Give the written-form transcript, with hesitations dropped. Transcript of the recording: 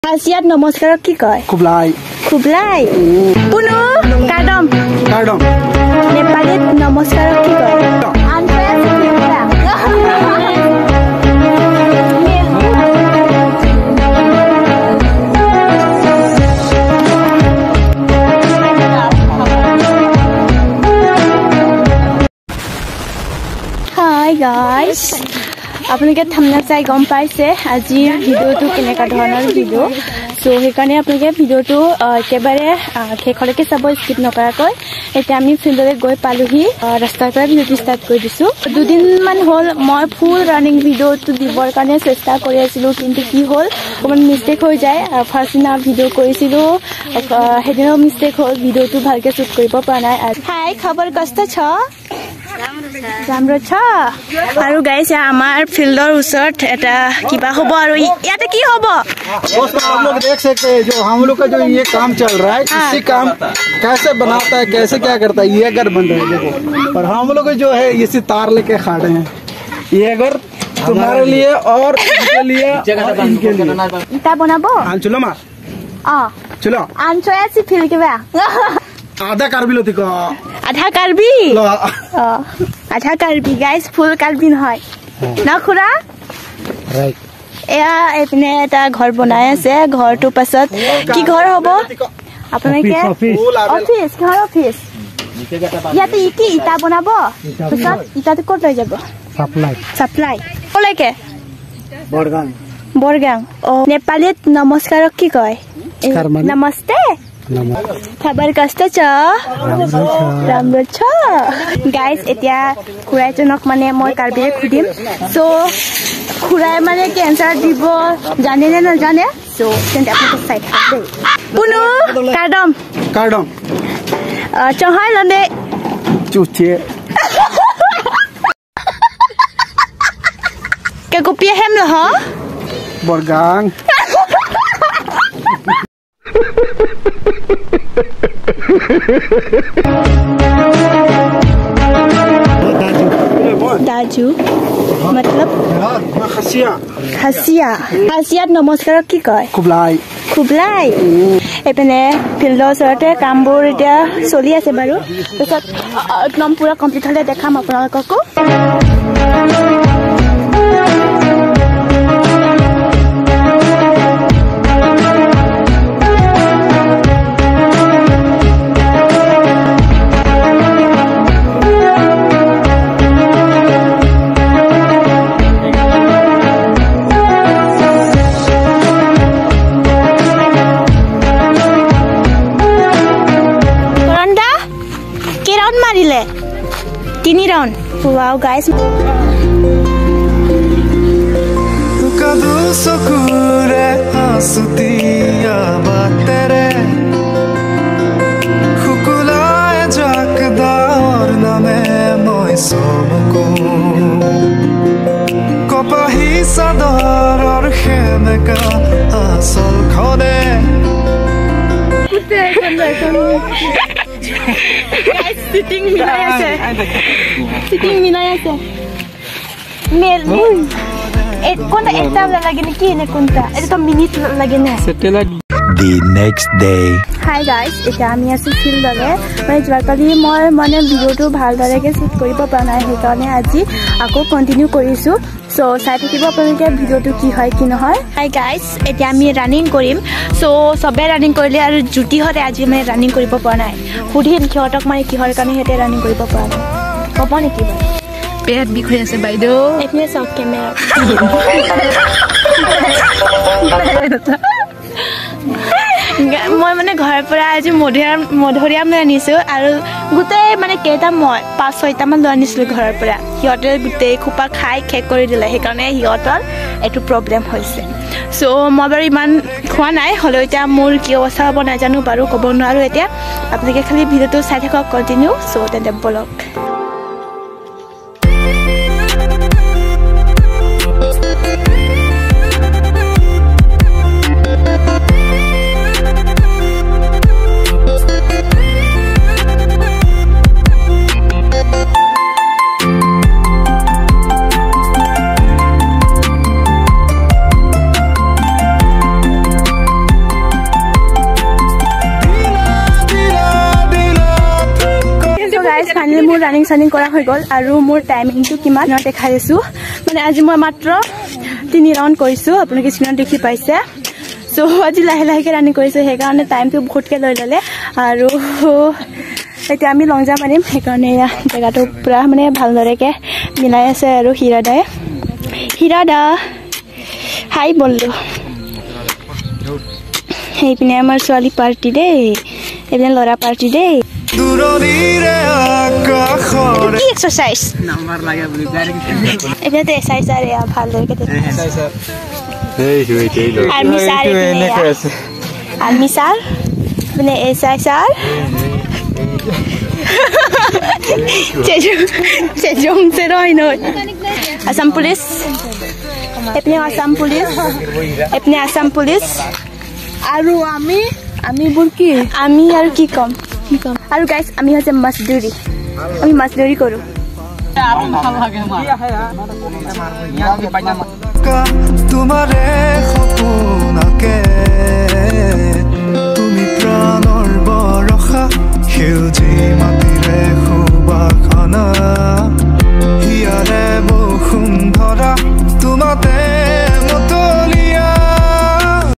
Asiat namaskar ki koi? Kublai. Kublai. Puno kadam. Kadam. Nepalit namaskar ki koi? Anpes kira. Hi guys. আপোনালোকে থামনা চাই গম পাইছে আজি ভিডিওটো কেনেকা ধৰণৰ ভিডিও সো হেকানে আপোনালোকে ভিডিওটো একেবাৰে খেখলৈকে চাব স্কিপ নকৰাকৈ এতিয়া আমি ফিল্ডলৈ গৈ পালোহি ৰাস্তাৰ পৰা ভিডিও ষ্টাৰ্ট কৰি দিছো দুদিন মান হ'ল মই ফুল ৰানিং ভিডিওটো দিবৰ কাৰণে চেষ্টা কৰি আছিলো কিন্তু কি হ'ল অকমান মিস্টেক হৈ যায় ফাৰ্ষ্ট দিনা ভিডিও কৰিছিলো হেদিনো মিস্টেক হ'ল ভিডিওটো ভালকে শুট কৰিব পৰা নাই হাই খবৰ কষ্ট ছ राम्रो छ আৰু गाइस আমাৰ ফিল্ডৰ ওচৰত এটা কিবা হ'ব আৰু ইয়াতে কি হ'ব दोस्तों आप लोग देख सकते हैं जो हम लोग का जो ये काम चल रहा है इसी काम कैसे बनाता है कैसे क्या करता है ये घर बन रहा है देखो और हम लोग जो है इसी तार लेके खड़े हैं ये घर तुम्हारे लिए और इनके लिए इनके लिए इटा बनाबो चलो मां चलो आनছো আছে ফিল কিবা आधा कार्बी लो तिको आधा कार्बी आधा कार्बी गाइस फुल कार्बी নহয় না খুৰা राइट এয়া এপিনে এটা ঘৰ বনাই আছে ঘৰটো পাছত কি ঘৰ হ'ব আপোনালোকে অফিস ঘৰ অফিস ইয়াতে কি ইটা বনাব পাছত ইটাটো ক'ত লৈ যাব সাপ্লাই কলৈকে বৰগাং ও নেপালীত নমস্কাৰক কি কয় নমস্তে खबर कस्तो छ राम्रो छ गाइस এতিয়া খুৰাইজনক মানে মই কাৰ্বিৰে খুদিম সো খুৰাই মানে কি আনসাৰ দিব জানে নে না জানে সো তেন্তে আপোনাক চাই থাকবে পুনো কাৰ্ডম চহাই লনে চুচে কে কপিয়া হেম লহ বৰগাং दाजू मतलब खासिया नमस्कार की कय खुबलाई एपने ফিল্ডৰ ওচৰতে কামবোৰ এতিয়া চলি আছে বাৰু তাৰপিছত একদম পুৰা কমপ্লিট হলে দেখাম আপোনালোককো Tini round. Wow guys. कदू सुकुरे आसुतिया बातेरे खुकुलाए जाकदा और नामे मोय सोमको कपाही सदर और खेमे का आसल खोने Sitting minay ase. Mer. Kunta ekta lagi ni ki ne kunta. Ito minute lagi na. The next day. Hi guys, এটা আমি আছো ফিল্ডলে মানে যোৱাকালি মই মানে ভিডিওটো ভালদৰে শুট কৰিব পৰা নাই সেইকাৰণে আজি আকৌ কন্টিনিউ কৰিছো সো চাই থাকিব আপোনালোকে ভিডিওটো কি হয় কি নহয় হাই গাইস এতিয়া আমি ৰানিং কৰিম সো সবে ৰানিং কৰিলে আৰু জুটি হতে আজি মানে ৰানিং কৰিব পৰা নাই সুধিম কিহতক মানে কিহৰ কাৰণে হেতে ৰানিং কৰিব পৰা নাই ক'ব নেকি পেট বিষ হৈ আছে বাইদেউ এনে সব কেমেৰা মই মানে ঘৰৰ পৰা আজি মধুৰিয়াম লৈ আনিছো আৰু গোটেই মানে কেইটা মই 5-6টা মান লৈ আনিছিলো ঘৰৰ পৰা হিয়তে গোটেই খোপা খাই খেক কৰি দিলে সেইকাৰণে হিয়তৰ এটো প্ৰবলেম হৈছে সো মই বাৰু ইমান খোৱা নাই হলো এতিয়া মোৰ কি অৱস্থা হ'ব নাজানো বাৰু ক'ব নোৱাৰো এতিয়া আপোনালোকে খালি ভিডিওটো চাই থাকক কন্টিনিউ সো তেন্তে ব্লগ ৰানিং সানিং কৰা হৈ গ'ল আৰু মোৰ টাইমিংটো কিমান দেখাই দিছো মানে আজি মই মাত্ৰ 3 ৰাউণ্ড কৰিছো আপোনালোকে স্ক্ৰীনত দেখি পাইছে সো আজি লাহে লাহেকে ৰানিং কৰিছো সেইকাৰণে টাইমটো বহুতকে লৈ ললে আৰু এতিয়া আমি লং জাম্প আনিম সেইকাৰণে জেগাটো পুৰা মানে ভালদৰেকে মিলাই আছে আৰু হিৰাদা হাই বললো সেইপিনে আমাৰ ছোৱালী পাৰ্টি দেই এইপিনে ল'ৰা পাৰ্টি দেই কি এক্সাৰচাইজ এইপিনে এক্সাৰচাইজ আৰু ভালদৰেকে আৰ্মি ছাৰ মানে exercise Cejong seroy no. Assam Police. Epne Assam Police. Aru ami burki. Ami aru ki kom. Aru guys, ami hoche masduri. Ami masduri koru. Tumhare khapna